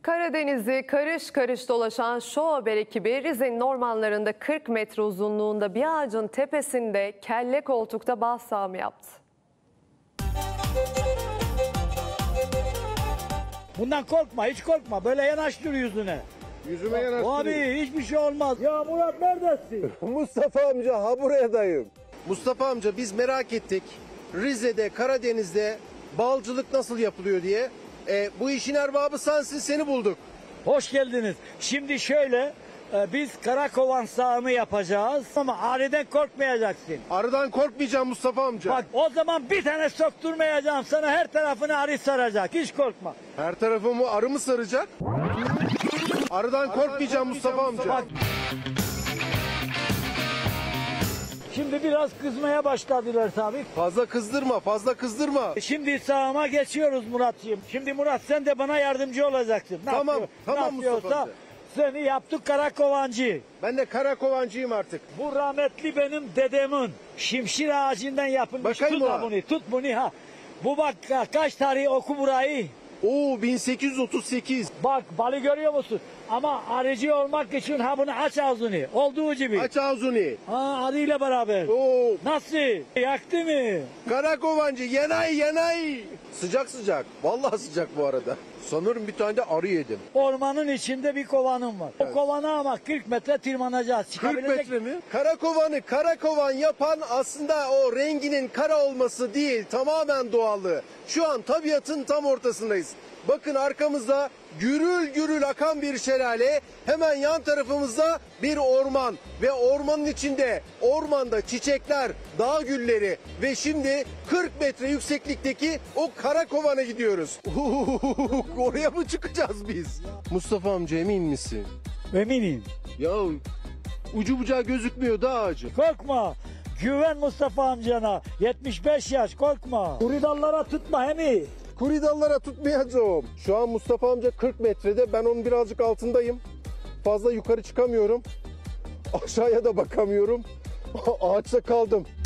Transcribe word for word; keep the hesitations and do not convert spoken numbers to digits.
Karadeniz'i karış karış dolaşan Show Haber ekibi Rize'nin ormanlarında kırk metre uzunluğunda bir ağacın tepesinde kelle koltukta bal sağımı yaptı. Bundan korkma, hiç korkma. Böyle yanaştır yüzüne. Yüzüme yanaştırıyor. Abi hiçbir şey olmaz. Ya Murat neredesin? Mustafa amca ha buradayım. Mustafa amca biz merak ettik. Rize'de, Karadeniz'de balcılık nasıl yapılıyor diye. E, bu işin erbabı sensin, seni bulduk. Hoş geldiniz. Şimdi şöyle, e, biz karakovan sağımı yapacağız ama arıdan korkmayacaksın. Arıdan korkmayacağım Mustafa amca. Bak o zaman bir tane sokturmayacağım sana, her tarafını arı saracak. Hiç korkma. Her tarafımı arı mı saracak? Arıdan korkmayacağım Mustafa amca. Bak. Şimdi biraz kızmaya başladılar tabii. Fazla kızdırma, fazla kızdırma. Şimdi sağıma geçiyoruz Murat'cığım. Şimdi Murat sen de bana yardımcı olacaksın. Ne Tamam, yapıyor- tamam ne Mustafa yapıyorsa amca. Seni yaptık karakovancı. Ben de karakovancıyım artık. Bu rahmetli benim dedemin şimşir ağacından yapılmış. Bakayım tut ona. ha bunu, tut bunu ha. Bu bak kaç tarihi oku burayı. Oo bin sekiz yüz otuz sekiz. Bak balı görüyor musun? Ama arıcı olmak için ha bunu aç ağzını. Olduğu gibi. Aç ağzını. Ha arıyla beraber. Oo Nasıl? Yaktı mı? karakovancı yanay yanay. Sıcak sıcak. Vallahi sıcak bu arada. Sanırım bir tane de arı yedim. Ormanın içinde bir kovanım var. O kovana ama kırk metre tırmanacağız. kırk Çıkabilecek- metre mi? Karakovanı karakovan yapan aslında o renginin kara olması değil, tamamen doğallığı. Şu an tabiatın tam ortasındayız. Bakın arkamızda gürül gürül akan bir şelale, hemen yan tarafımızda bir orman ve ormanın içinde ormanda çiçekler, dağ gülleri ve şimdi kırk metre yükseklikteki o Karakovan'a gidiyoruz. Oraya mı çıkacağız biz? Mustafa amca emin misin? Eminim. Ya ucu bucağı gözükmüyor da ağacı. Korkma. Güven Mustafa amcana. yetmiş beş yaş korkma. Kuru dallara tutma hemi. Kuru dallara tutmayacağım. Şu an Mustafa amca kırk metrede, ben onun birazcık altındayım. Fazla yukarı çıkamıyorum. Aşağıya da bakamıyorum. Ağaçta kaldım.